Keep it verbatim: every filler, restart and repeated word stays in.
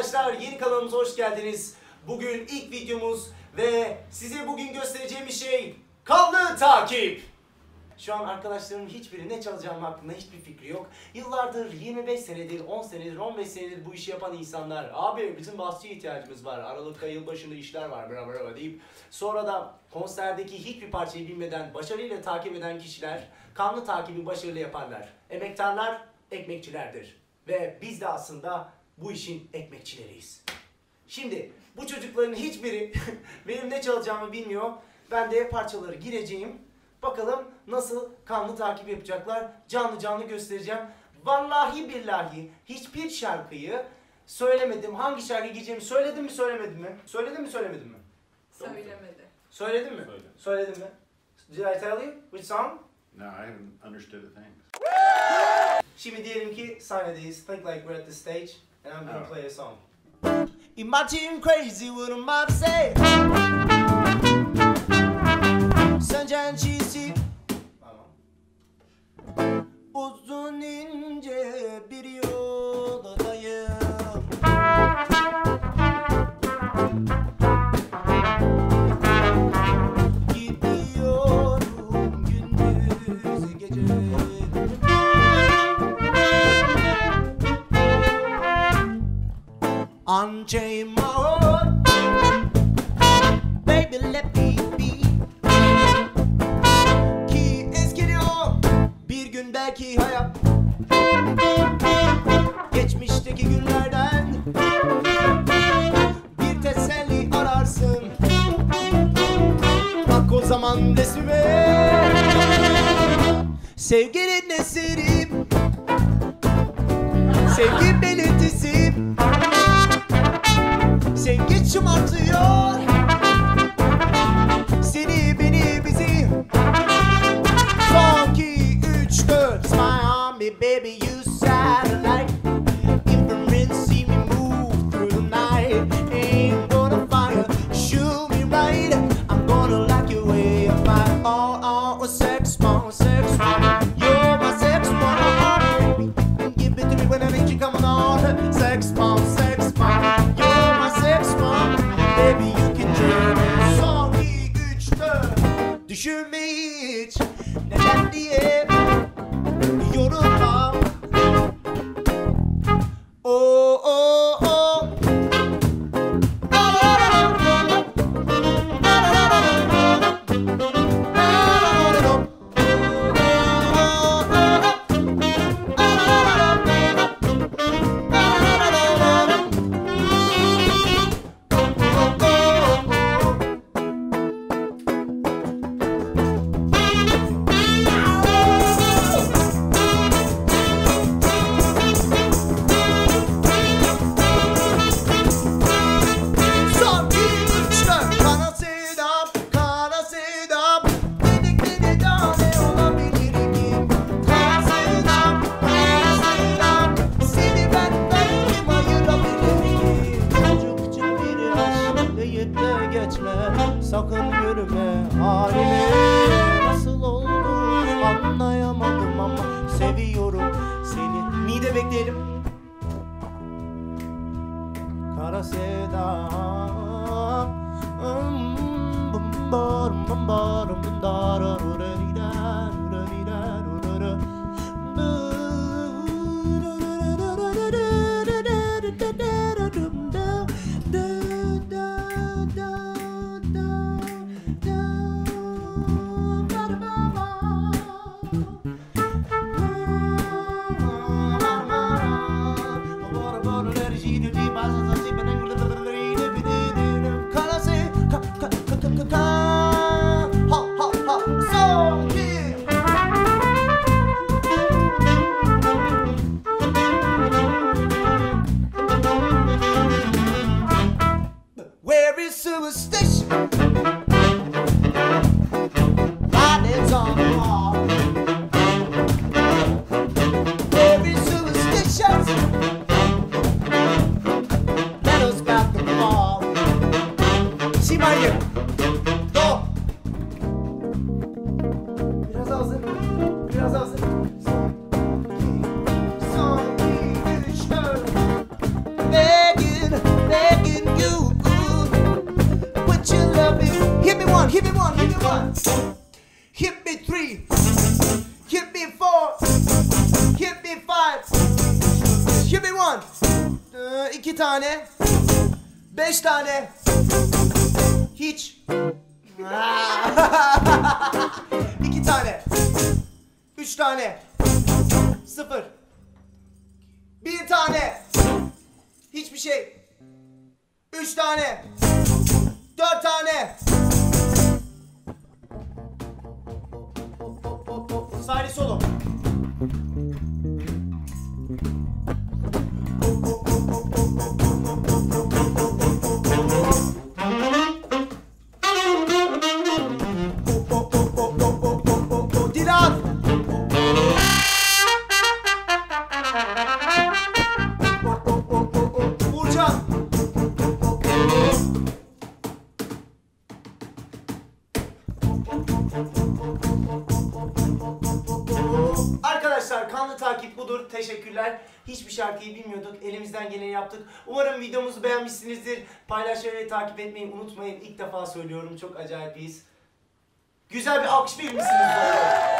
arkadaşlar, yeni kanalımıza hoş geldiniz. Bugün ilk videomuz ve size bugün göstereceğim şey kanlı takip. Şu an arkadaşlarımın hiçbiri ne çalacağım hakkında hiçbir fikri yok. Yıllardır, yirmi beş senedir, on senedir, on beş senedir bu işi yapan insanlar, abi bizim basçıya ihtiyacımız var, Aralık'ta yılbaşında işler var bla bla bla deyip sonra da konserdeki hiçbir parçayı bilmeden başarıyla takip eden kişiler kanlı takibi başarılı yaparlar. Emektarlar ekmekçilerdir ve biz de aslında bu işin ekmekçileriyiz. Şimdi bu çocukların hiçbiri benim ne çalacağımı bilmiyor. Ben de parçaları gireceğim. Bakalım nasıl kanlı takip yapacaklar. Canlı canlı göstereceğim. Vallahi billahi hiçbir şarkıyı söylemedim. Hangi şarkı gireceğimi söyledim mi söylemedim mi? Söyledim mi söylemedim mi? Söylemedi. Söyledim mi? Söyledim. Söyledim mi? Did I tell you? Which song? No, I haven't understood a thing. Şimdi diyelim ki sahnedeyiz. Think like we're at the stage and I'm gonna Oh. play a song. Imagine crazy what I'm about to say. Sunshine cheesy. Tamam. Uzun ince bir yoldayım. Gidiyorum gündüz gece. Unchain my heart, baby let me be. Ki eskiliyor bir gün belki hayat, geçmişteki günlerden bir teselli ararsın. Bak o zaman resmime, sevginin eserim, sevgi belirtisi. Sevgi şımartıyor seni, beni, bizi. Son iki, üç, dört. Smile on me baby, you satellite. Infrared, see me move through the night. Ain't gonna fire, shoot me right. I'm gonna lock you way up my all, all, sex bomb, sex bomb. You're my sex bomb, baby. Give it to me when I need you coming on. Sex bomb, sex bomb. Baby you can dream it. Son iki, üç, dört. Düşünme hiç neden diye yorulma. Oh oh oh. Sakın yürüme halime, nasıl oldu anlayamadım ama seviyorum seni. Mide bekleyelim. Kara sevda. Where is superstition? Writings on the wall. Where is superstition? Let us back the wall. See my ear. Go. Biraz daha hızlı. Biraz daha hızlı. Son iki, üç, dört. Begging. one, hit me one, hit me one. Hit me three. Hit me four. Hit me five. Hit me one. Ee, iki tane. Beş tane. Hiç. İki tane. Üç tane. Sıfır. Bir tane. Hiçbir şey. Üç tane. Dört tane. Sahili solo. Dilan. Burcan. Arkadaşlar kanlı takip budur. Teşekkürler. Hiçbir şarkıyı bilmiyorduk. Elimizden geleni yaptık. Umarım videomuzu beğenmişsinizdir. Paylaşmayı ve takip etmeyi unutmayın. İlk defa söylüyorum. Çok acayipiyiz. Güzel bir alkış verir misiniz?